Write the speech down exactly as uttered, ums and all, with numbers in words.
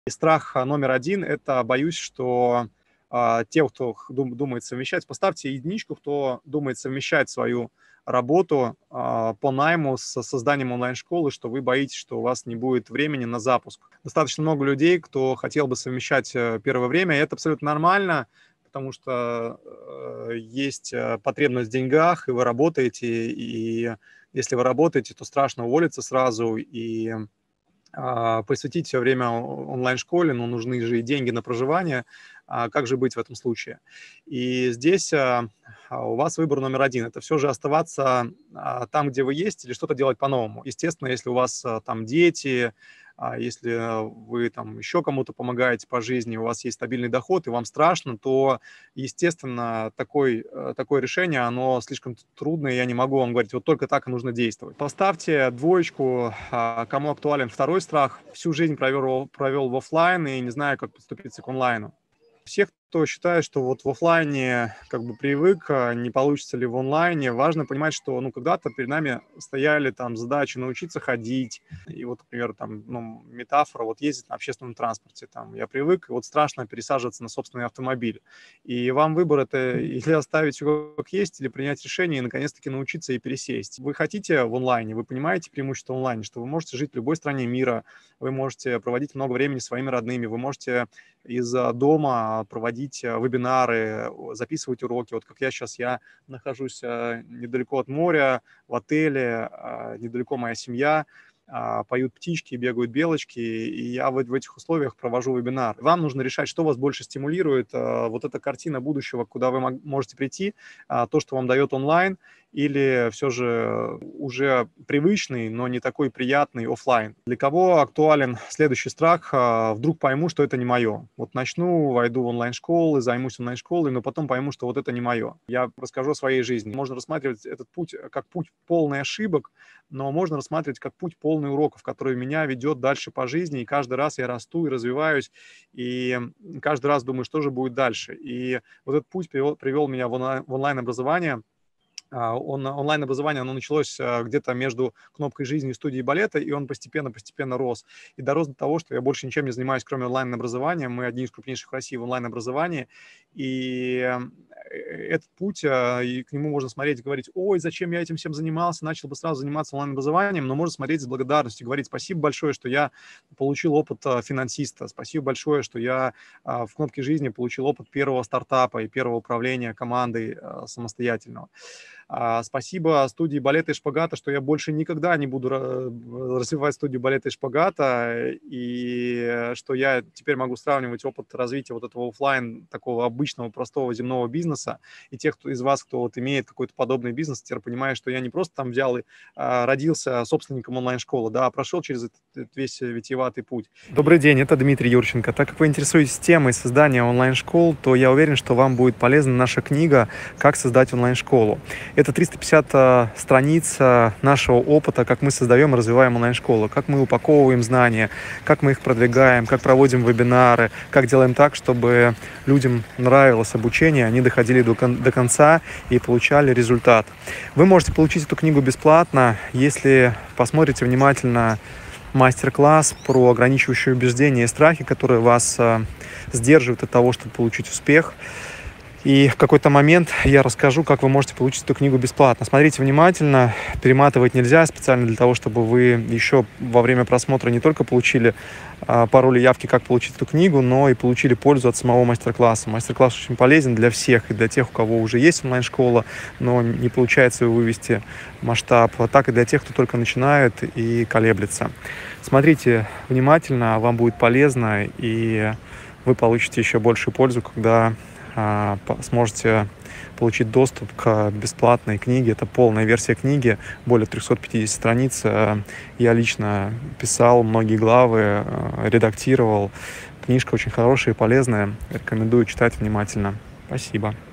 И страх номер один– это боюсь, что а, те, кто дум- думает совмещать, поставьте единичку, кто думает совмещать свою работу а, по найму с созданием онлайн-школы, что вы боитесь, что у вас не будет времени на запуск. Достаточно много людей, кто хотел бы совмещать э, первое время, и это абсолютно нормально, потому что э, есть э, потребность в деньгах, и вы работаете, и если вы работаете, то страшно уволиться сразу, и а, посвятить все время о- онлайн-школе, но нужны же и деньги на проживание. А как же быть в этом случае? И здесь а, а, у вас выбор номер один– это все же оставаться а, там, где вы есть, или что-то делать по-новому. Естественно, если у вас а, там дети, а если а, вы там еще кому-то помогаете по жизни, у вас есть стабильный доход, и вам страшно, то, естественно, такой, э, такое решение, оно слишком трудное, я не могу вам говорить, вот только так и нужно действовать. Поставьте двоечку, а, кому актуален второй страх. Всю жизнь провел, провел в оффлайн и не знаю, как подступиться к онлайну. Всех, кто считает, что вот в оффлайне как бы привык, а не получится ли в онлайне, важно понимать, что ну когда-то перед нами стояли там задачи научиться ходить. И вот, например, там, ну, метафора, вот ездить на общественном транспорте, там, я привык, и вот страшно пересаживаться на собственный автомобиль. И вам выбор это или оставить все как есть, или принять решение и наконец-таки научиться и пересесть. Вы хотите в онлайне, вы понимаете преимущество онлайна, что вы можете жить в любой стране мира, вы можете проводить много времени с своими родными, вы можете из а, дома проводить а, вебинары, о, записывать уроки. Вот как я сейчас, я нахожусь а, недалеко от моря, в отеле, а, недалеко моя семья, а, поют птички, бегают белочки, и я в, в этих условиях провожу вебинар. Вам нужно решать, что вас больше стимулирует. А, вот эта картина будущего, куда вы мог- можете прийти, а, то, что вам дает онлайн, или все же уже привычный, но не такой приятный оффлайн. Для кого актуален следующий страх? А, Вдруг пойму, что это не мое. Вот начну, войду в онлайн-школы, займусь онлайн-школой, но потом пойму, что вот это не мое. Я расскажу о своей жизни. Можно рассматривать этот путь как путь полный ошибок, но можно рассматривать как путь полный уроков, который меня ведет дальше по жизни, и каждый раз я расту и развиваюсь, и каждый раз думаю, что же будет дальше. И вот этот путь привел, привел меня в онлайн- в онлайн-образование. А, он, онлайн-образование, оно началось а, где-то между кнопкой жизни и студией балета, и он постепенно-постепенно рос. И дорос до того, что я больше ничем не занимаюсь, кроме онлайн-образования. Мы одни из крупнейших в России в онлайн-образовании. И э, этот путь, а, и к нему можно смотреть и говорить, ой, зачем я этим всем занимался, начал бы сразу заниматься онлайн-образованием, но можно смотреть с благодарностью, говорить спасибо большое, что я получил опыт а, финансиста, спасибо большое, что я а, в кнопке жизни получил опыт первого стартапа и первого управления командой а, самостоятельного. А, Спасибо студии балета и шпагата, что я больше никогда не буду ра- развивать студию балета и шпагата, и э, что я теперь могу сравнивать опыт развития вот этого оффлайн, такого обычного, простого земного бизнеса, и тех, кто из вас, кто вот имеет какой-то подобный бизнес, теперь понимает, что я не просто там взял и а, родился собственником онлайн-школы, да, а прошел через этот, этот весь витиеватый путь. Добрый день, это Дмитрий Юрченко. Так как вы интересуетесь темой создания онлайн-школ, то я уверен, что вам будет полезна наша книга «Как создать онлайн-школу». Это триста пятьдесят э, страниц э, нашего опыта, как мы создаем и развиваем онлайн-школу, как мы упаковываем знания, как мы их продвигаем, как проводим вебинары, как делаем так, чтобы людям нравилось обучение, они доходили до, кон- до конца и получали результат. Вы можете получить эту книгу бесплатно, если посмотрите внимательно мастер-класс про ограничивающие убеждения и страхи, которые вас э, сдерживают от того, чтобы получить успех. И в какой-то момент я расскажу, как вы можете получить эту книгу бесплатно. Смотрите внимательно, перематывать нельзя, специально для того, чтобы вы еще во время просмотра не только получили а, пароль и явки, как получить эту книгу, но и получили пользу от самого мастер-класса. Мастер-класс очень полезен для всех, и для тех, у кого уже есть онлайн-школа, но не получается вывести масштаб, а так и для тех, кто только начинает и колеблется. Смотрите внимательно, вам будет полезно, и вы получите еще большую пользу, когда сможете получить доступ к бесплатной книге. Это полная версия книги, более триста пятьдесят страниц. Я лично писал многие главы, редактировал. Книжка очень хорошая и полезная. Рекомендую читать внимательно. Спасибо.